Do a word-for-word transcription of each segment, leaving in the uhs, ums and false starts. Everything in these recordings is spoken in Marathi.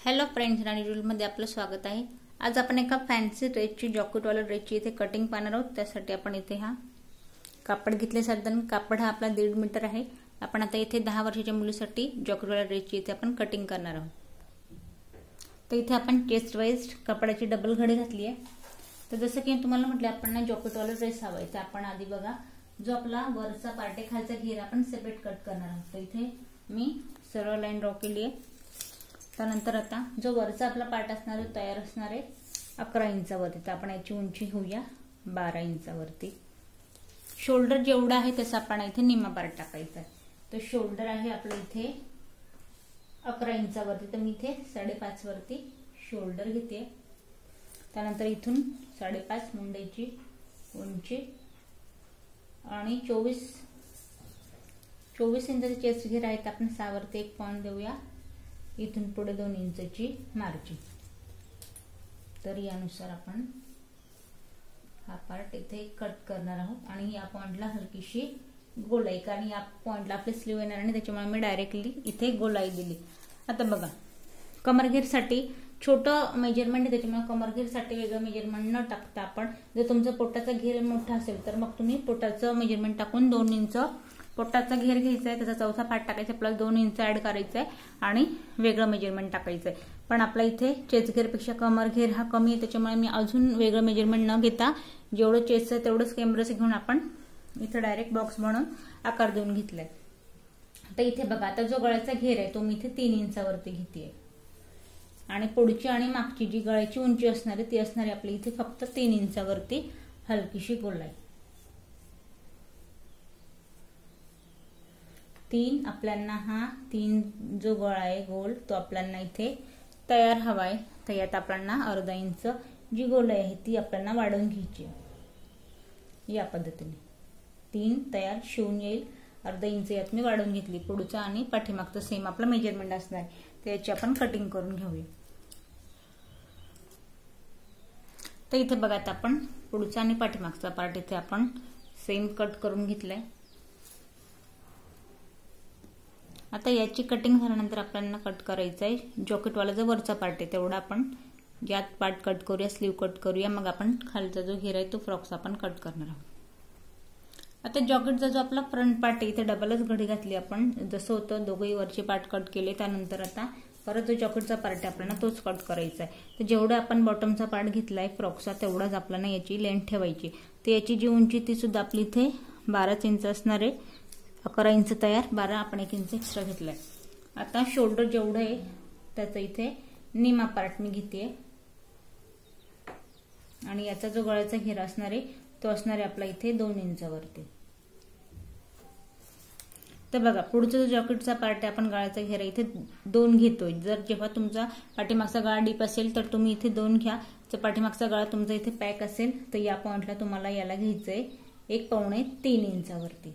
हॅलो फ्रेंड्स, राणी रूलमध्ये आपलं स्वागत आहे। आज आपण एका फॅन्सी ड्रेसची जॉकेटवाला ड्रेसची इथे कटिंग पाहणार आहोत। त्यासाठी आपण इथे हा कापड घेतले। साधारण कापड हा आपला दीड मीटर आहे। आपण आता इथे दहा वर्षाच्या मुलीसाठी जॉकेटवाला ड्रेसची इथे आपण कटिंग करणार आहोत। तर इथे आपण चेस्ट वाइज कपड्याची डबल घडी घातली आहे। तर जसं की तुम्हाला म्हटलं आपण ना जॉकेटवाला ड्रेस हवाय, तर आपण आधी बघा जो आपला वरचा पार्ट आहे, खालचा घेर आपण सेपरेट कट करणार आहोत। तर इथे मी सरळ लाईन ड्रॉ केली आहे। त्यानंतर आता जो वरचा आपला पार्ट असणार आहे तयार असणार आहे अकरा इंचावरती। तर आपण याची उंची घेऊया बारा इंचावरती। शोल्डर जेवढा आहे तसा आपण इथे निम्मा पार्ट टाकायचा आहे। तर शोल्डर आहे आपलं इथे अकरा इंचावरती, तर मी इथे साडेपाच वरती शोल्डर घेते। त्यानंतर इथून साडेपाच मुंडेची उंची आणि चोवीस चोवीस इंचाचे चेस्ट घेर आहेत। आपण सहा वरती एक पॉइंट देऊया। इथून पुढे दोन इंचची मार्जिन। तर यानुसार आपण हा पार्ट इथे कट करणार आहोत आणि या पॉइंटला हलकीशी गोलाई, कारण या पॉइंटला आपले स्लीव येणार आणि त्याच्यामुळे मी डायरेक्टली इथे गोलाई दिली। आता बघा कमरघेरसाठी छोटं मेजरमेंट आहे, त्याच्यामुळे कमरघेरसाठी वेगळं मेजरमेंट न टाकता आपण जर तुमचा पोटाचा घेर मोठा असेल तर मग तुम्ही पोटाचं मेजरमेंट टाकून दोन इंच पोटाचा घेर घ्यायचा आहे, त्याचा चौथा पार्ट टाकायचा, प्लस दोन इंच ऍड करायचा आहे आणि वेगळं मेजरमेंट टाकायचं आहे। पण आपला इथे चेस्ट घेरपेक्षा कमर घेर हा कमी आहे, त्याच्यामुळे मी अजून वेगळं मेजरमेंट न घेता जेवढं चेस्ट आहे तेवढंच कॅमेराचं घेऊन आपण इथे डायरेक्ट बॉक्स बनवून आकार देऊन घेतलाय। आता इथे बघा आता जो गळ्याचा घेर आहे तो मी इथे तीन इंचावरती घेतेय आणि पुढची आणि मागची जी गळ्याची उंची असणार आहे ती असणार आहे आपली इथे फक्त तीन इंचावरती हलकीशी गोलाई। तीन आपल्याला हा तीन जो गळा आहे गोल तो आपल्याला इथे तयार हवाय। तर यात आपल्याला अर्धा इंच जी गोलाई आहे ती आपल्याला वाढवून घ्यायची आहे। या पद्धतीने तीन तयार शिवून येईल, अर्धा इंच यात मी वाढवून घेतली। पुढचा आणि पाठीमागचं सेम आपलं मेजरमेंट असणार आहे, त्याची आपण कटिंग करून घेऊया। तर इथे बघा आता आपण पुढचा आणि पाठीमागचा पार्ट इथे आपण सेम कट करून घेतलाय। आता याची कटिंग झाल्यानंतर आपल्याला कट करायचं आहे जॉकेटवाला जो वरचा पार्ट आहे तेवढा आपण यात पार्ट कट करूया, स्लीव कट करूया, मग आपण खालचा जो घेर आहे तो फ्रॉक्स आपण कट करणार आहोत। आता जॉकेटचा जो आपला फ्रंट पार्ट आहे इथे डबलच घडी घातली आपण, जसं होतं दोघंही वरचे पार्ट कट केले। त्यानंतर आता परत जो जॉकेटचा पार्ट आहे आपल्याला तोच कट करायचा आहे। तर जेवढा आपण बॉटमचा पार्ट घेतलाय फ्रॉक्सचा तेवढाच आपल्याला याची लेंथ ठेवायची। तर याची जी उंची ती सुद्धा आपली इथे बाराच इंच असणार आहे। अकरा इंच तयार, बारा आपण एक इंच एक्स्ट्रा घेतलाय। आता शोल्डर जेवढं आहे त्याचं इथे निमा पार्ट मी घेते आणि याचा जो गळ्याचा घेर असणार आहे तो असणार आहे आपला इथे दोन इंचावरती। तर बघा पुढचा जो जॉकेटचा पार्ट आहे आपण गळ्याचा घेरा इथे दोन घेतोय। जर जेव्हा तुमचा पाठीमागचा गळा डीप असेल तर तुम्ही इथे दोन घ्या, जर पाठीमागचा गळा तुमचा इथे पॅक असेल तर या पॉइंटला तुम्हाला याला घ्यायचंय एक पावणे तीन इंचावरती।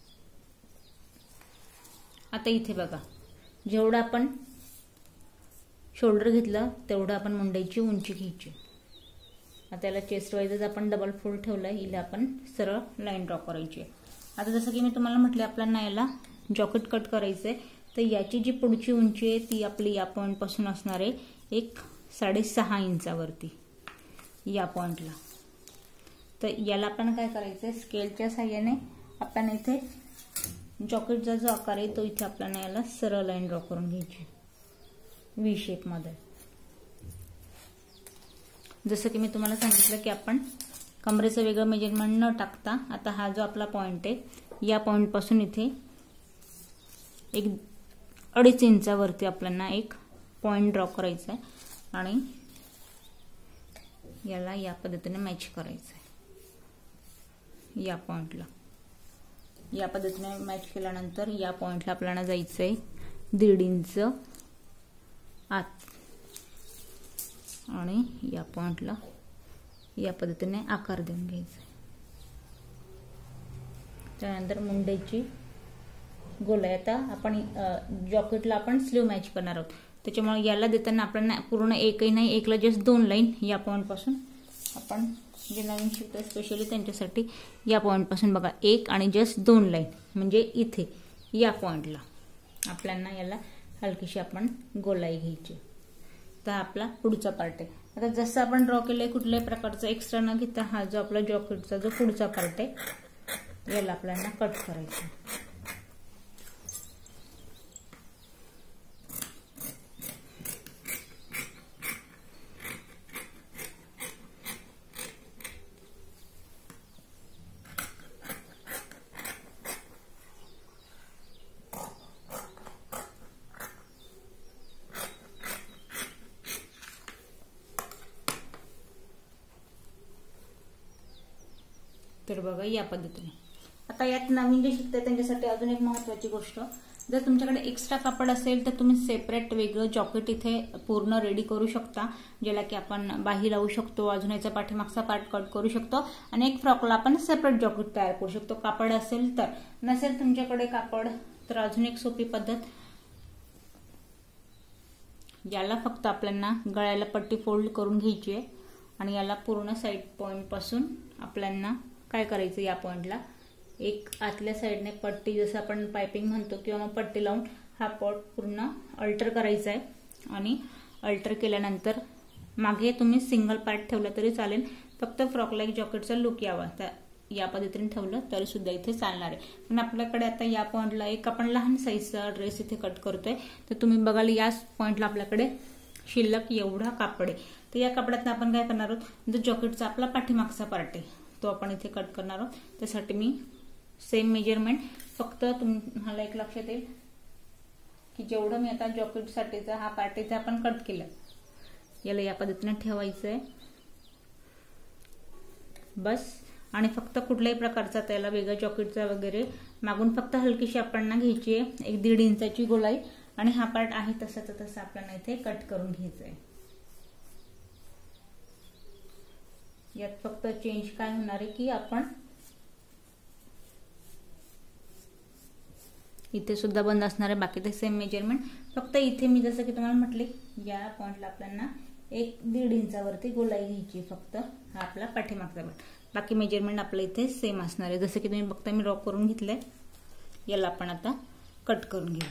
आता इथे बघा जेवढं आपण शोल्डर घेतलं तेवढं आपण मुंड्याची उंची घ्यायची। आता याला चेस्ट वाईजच आपण डबल फोल्ड ठेवलाय, हिला आपण सरळ लाईन ड्रॉ करायची। आता जसं की मी तुम्हाला म्हटले आपल्याला याला जॉकेट कट करायचंय, तर याची जी पुढची उंची आहे ती आपली या पॉइंट पासून असणार आहे एक साडेसहा इंचावरती या पॉइंटला। तर याला आपण काय करायचंय स्केलच्या साह्याने आपण इथे जॉकेटचा जो आकार आहे तो इथे आपल्याला याला सरळ लाईन ड्रॉ करून घ्यायची व्ही शेप मध्ये। जसं की मी तुम्हाला सांगितलं की आपण कमरेचं वेगळं मेजरमेंट न टाकता आता हा जो आपला पॉइंट आहे या पॉइंट पासून इथे एक अडीच इंचावरती आपल्याला एक पॉइंट ड्रॉ करायचा आहे आणि याला या पद्धतीने मॅच करायचं आहे। या पॉइंटला या पद्धतीने मॅच केल्यानंतर या पॉइंटला आपल्याला जायचंय दीड इंच आत आणि या पॉइंटला या पद्धतीने आकार देऊन घ्यायचा। त्यानंतर मुंड्याची गोलाई, आता आपण जॉकेटला आपण स्लीव मॅच करणार आहोत, त्याच्यामुळे याला देताना आपल्याला पूर्ण एकही नाही, एकला जस्ट दोन लाईन या पॉइंट पासून आपण जे नवीन शिकतो स्पेशली त्यांच्यासाठी या पॉइंट पासून बघा एक आणि जस्ट दोन लाईन म्हणजे इथे या पॉइंटला आपल्याला याला हलकीशी आपण गोलाई घ्यायची। तर आपला पुढचा पार्ट आहे. आता जसं आपण ड्रॉ केलंय कुठल्याही प्रकारचा एक्स्ट्रा न घेता हा जो आपला जॉकेटचा जो पुढचा पार्ट आहे याला आपल्याला कट करायचा. तर बघा या पद्धतीने. आता यात नवीन जे शिकताय त्यांच्यासाठी अजून एक महत्त्वाची गोष्ट, जर तुमच्याकडे एक्स्ट्रा कापड असेल तर तुम्ही सेपरेट वेगळं जॉकेट इथे पूर्ण रेडी करू शकता, ज्याला की आपण बाही लावू शकतो, अजून याचा पाठीमागचा पार्ट कट करू शकतो आणि एक फ्रॉकला आपण सेपरेट जॉकेट तयार करू शकतो कापड असेल तर. नसेल तुमच्याकडे कापड तर अजून एक सोपी पद्धत, याला फक्त आपल्याला गळ्याला पट्टी फोल्ड करून घ्यायची आहे आणि याला पूर्ण साइड पॉइंट पासून आपल्याला काय करायचं, या पॉइंटला एक आतल्या साइडने पट्टी, जसं आपण पाइपिंग म्हणतो किंवा मग पट्टी लावून हा पॉट पूर्ण अल्टर करायचा आहे. आणि अल्टर केल्यानंतर मागे तुम्ही सिंगल पार्ट ठेवला तरी चालेल, फक्त फ्रॉकला एक जॉकेटचा लुक यावा तर या पद्धतीने ठेवलं तरी सुद्धा इथे चालणार आहे. पण आपल्याकडे आता या पॉइंटला एक आपण लहान साईजचा ड्रेस इथे कट करतोय, तर तुम्ही बघाल या पॉइंटला आपल्याकडे शिल्लक एवढा कापड आहे. तर या कापडात आपण काय करणार आहोत, जो जॉकेटचा आपला पाठीमागचा पार्ट आहे तो आपण इथे कट करणार आहोत. त्यासाठी मी सेम मेजरमेंट, फक्त तुम्हाला एक लक्षात येईल की जेवढं मी आता जॉकेटसाठीचा हा पार्ट इथे आपण कट केला, याला या पद्धतीने ठेवायचं आहे बस. आणि फक्त कुठल्याही प्रकारचा त्याला वेगळा जॉकेटचा वगैरे मागून फक्त हलकीशी आपण घ्यायची आहे, एक दीड इंचाची गोलाई, आणि हा पार्ट आहे तसाच तसा आपल्याला इथे कट करून घ्यायचा आहे. यात फक्त चेंज काय होणार आहे की आपण इथे सुद्धा बंद असणार आहे, बाकी ते सेम मेजरमेंट. फक्त इथे मी जसं की तुम्हाला म्हटले या पॉइंटला आपल्याला एक दीड इंचावरती गोलाई घ्यायची, फक्त हा आपला पाठीमागचा पार्ट. बाकी मेजरमेंट आपलं इथे सेम असणार आहे. जसं की तुम्ही बघता मी ड्रॉ करून घेतलंय, याला आपण आता कट करून घेऊ.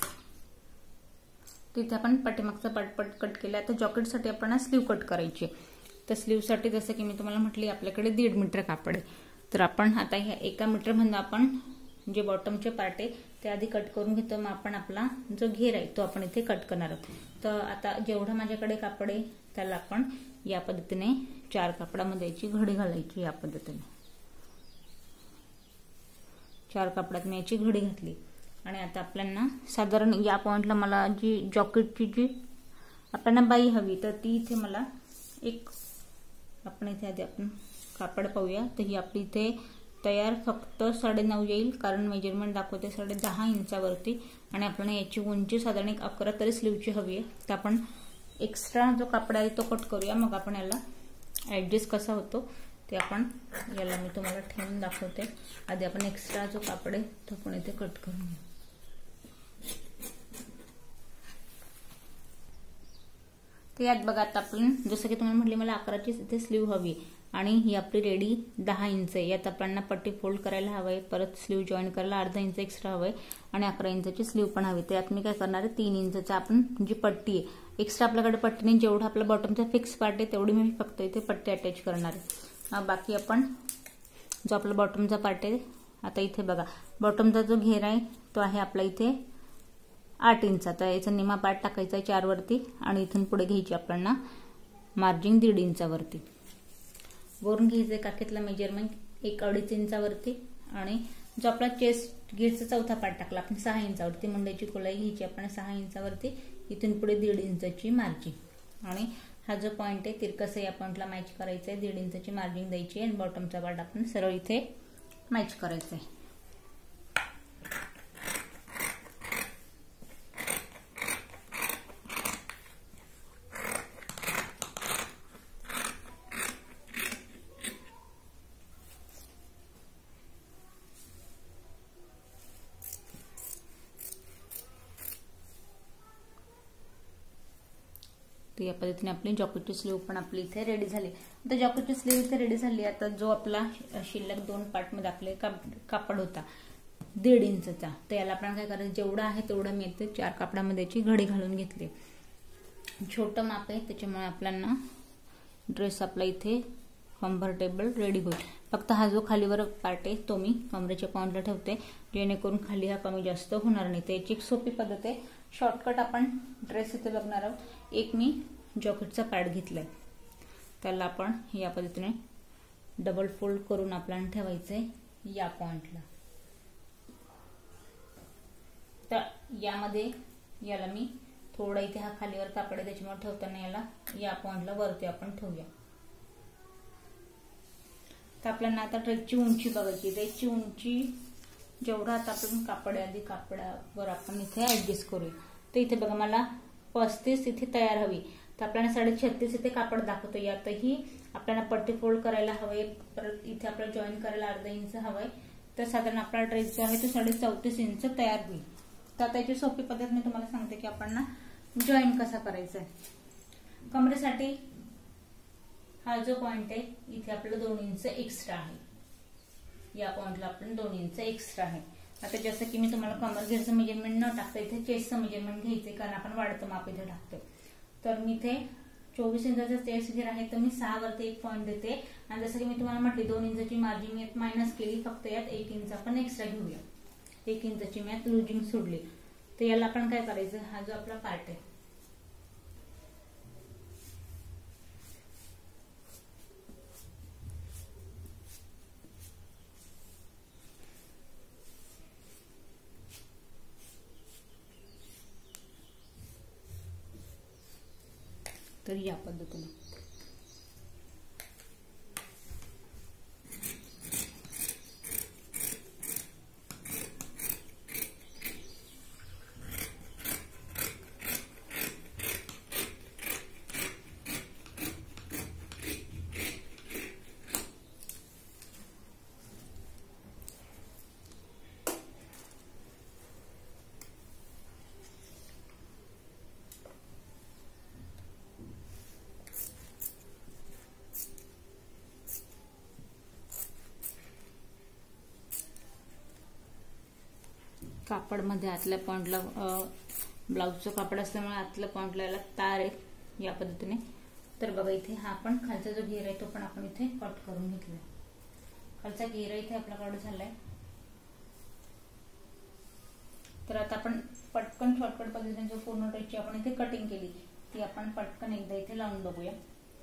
तिथे आपण पाठीमागचा पार्ट पट कट केला. आता जॉकेटसाठी आपण स्लीव कट करायची. तर स्लीवसाठी जसं की मी तुम्हाला म्हटली आपल्याकडे दीड मीटर कापड आहे, तर आपण आता ह्या एका मीटर मधून आपण जे बॉटमचे पार्ट आहे ते आधी कट करून घेतो. मग आपण आपला जो घेर आहे तो आपण इथे कट करणार आहोत. तर आता जेवढं माझ्याकडे कापड आहे त्याला आपण या पद्धतीने चार कापडामध्ये याची घडी घालायची. या पद्धतीने चार कापडात मी याची घडी घातली. आणि आता आपल्याला साधारण या पॉइंटला मला जी जॉकेटची जी आपल्याला बाई हवी तर ती इथे मला एक, आपण इथे आधी आपण कापड पाहूया. तर ही आपली इथे तयार फक्त साडे नऊ येईल, कारण मेजरमेंट दाखवते साडे दहा इंचावरती. आणि आपल्याला याची उंची साधारण एक अकरा तरी स्लीवची हवी आहे. तर आपण एक्स्ट्रा जो कापड आहे तो कट करूया, मग आपण याला ऍडजस्ट कसा होतो ते आपण याला मी तुम्हाला ठेवून दाखवते. आधी आपण एक्स्ट्रा जो कापड आहे तो पण इथे कट करून घेऊ. तर यात बघा आता आपण जसं की तुम्हाला म्हटले मला अकराची इथे स्लीव हवी आणि ही आपली रेडी दहा इंच आहे. यात आपल्याला पट्टी फोल्ड करायला हवंय, परत स्लीव जॉईन करायला अर्धा इंच एक्स्ट्रा हवंय आणि अकरा इंचाची स्लीव पण हवी. तर यात मी काय करणार आहे, तीन इंचचा आपण जी पट्टी आहे एक्स्ट्रा आपल्याकडे पट्टीने जेवढा आपला बॉटमचा फिक्स पार्ट आहे तेवढी मी फक्त इथे पट्टी अटॅच करणार आहे. बाकी आपण जो आपला बॉटमचा पार्ट आहे, आता इथे बघा बॉटमचा जो घेर आहे तो आहे आपला इथे आठ इंचा. तर याचा निमा पार्ट टाकायचा आहे चार वरती आणि इथून पुढे घ्यायची आपल्याला मार्जिन दीड इंचावरती. वरून घ्यायचंय काखेतला मेजरमेंट एक अडीच इंचावरती आणि जो आपला चेस्ट घेरचा चौथा पार्ट टाकला आपण सहा इंचावरती, मंडईची गोलाई घ्यायची आपण सहा इंचावरती, इथून पुढे दीड इंचाची मार्जिन. आणि हा जो पॉइंट आहे तिरकस या पॉइंटला मॅच करायचा आहे, दीड इंचाची मार्जिन द्यायची आणि बॉटमचा पार्ट आपण सरळ इथे मॅच करायचा आहे. या पद्धतीने आपली जॉकेटची स्लीव पण आपली इथे रेडी झाली. आता जॉकेटची स्लीव इथे रेडी झाली. आता जो आपला शिल्लक दोन पार्ट मध्ये आपले कापड होता दीड इंचचा, तर याला आपण काय करायचं, जेवढा आहे तेवढं मी इथे चार कापडामध्ये याची घडी घालून घेतली. छोटं माप आहे त्याच्यामुळे आपल्याला ड्रेस आपला इथे कम्फर्टेबल रेडी होईल। फक्त हा जो खालीवर पार्ट आहे तो मी कमरेच्या पॉइंटला ठेवते जेणेकरून खाली हा कमी जास्त होणार नाही। त्याची एक सोपी पद्धत आहे, शॉर्टकट आपण ड्रेस इथे बघणार आहोत। एक मी जॉकेटचा पॅड घेतलाय, त्याला आपण या पद्धतीने डबल फोल्ड करून आपल्याला ठेवायचंय या पॉइंटला। तर यामध्ये याला मी थोडा इथे हा खालीवर कापड आहे त्याच्यामुळे ठेवताना याला या पॉइंटला वरती आपण ठेवूया। तर आपल्याला आता ड्रेसची उंची बघायची, ड्रेसची उंची जेवढा आता आपण कापड आहे आधी कापडावर आपण इथे ऍडजस्ट करूया। तर इथे बघा मला पस्तीस इथे तयार हवी, तर आपल्याला साडे छत्तीस इथे कापड दाखवतो। यातही आपल्याला पट्टी फोल्ड करायला हवे, परत इथे आपल्याला जॉईन करायला अर्धा इंच हवंय। तर साधारण आपला ड्रेस जो आहे तो साडे चौतीस इंच तयार होईल। तर त्याची सोपी पद्धत मी तुम्हाला सांगते की आपण ना जॉईन कसा करायचा आहे। कमरेसाठी हा जो पॉइंट आहे इथे आपल्याला दोन इंच एक्स्ट्रा आहे, या पॉइंटला आपण दोन इंच एक्स्ट्रा आहे। आता जसं की मी तुम्हाला कमर घेरचं मेजरमेंट न टाकता इथे चेस्टचं मेजरमेंट घ्यायचे, कारण आपण वाढतं माप इथे टाकतो। तर मी इथे चोवीस इंचाचा चेस्ट घेर आहे, तर मी सहा वरती एक पॉइंट देते आणि जसं की मी तुम्हाला म्हटली दोन इंचाची मार्जिन यात मायनस केली, फक्त यात एक इंच आपण एक्स्ट्रा घेऊया। एक इंचाची मी यात लुजिंग सोडली। तर याला आपण काय करायचं, हा जो आपला पार्ट आहे तर या पद्धतीने कापड मध्ये आतल्या पॉइंटला ब्लाउजचं कापड असल्यामुळे आतल्या पॉइंटला याला तार आहे या पद्धतीने। तर बघा इथे हा आपण खालचा जो घेर आहे तो पण आपण इथे कट करून घेतलाय। खालचा घेर इथे आपला कट झालाय। तर आता आपण पटकन शॉर्टकट पद्धतीने जो पूर्ण ड्रेसची आपण इथे कटिंग केली ती आपण पटकन एकदा इथे लावून बघूया।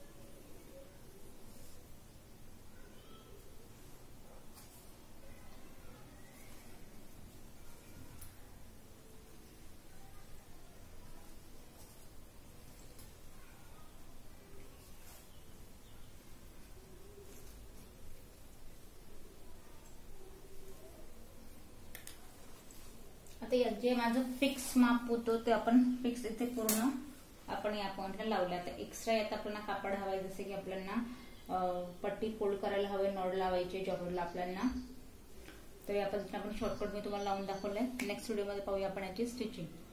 आता जे माझं फिक्स माप होतं ते आपण फिक्स इथे पूर्ण आपण या पॉइंटला लावले। आता एक्स्ट्रा यात आपल्याला कापड हवाय, जसे की आपल्याला पट्टी फोल्ड करायला हवे, नॉड लावायचे जॉकेटला आपल्याला। तर या पद्धतीने आपण शॉर्टकट मी तुम्हाला लावून दाखवलंय। नेक्स्ट व्हिडिओ मध्ये पाहूया आपण याची स्टिचिंग।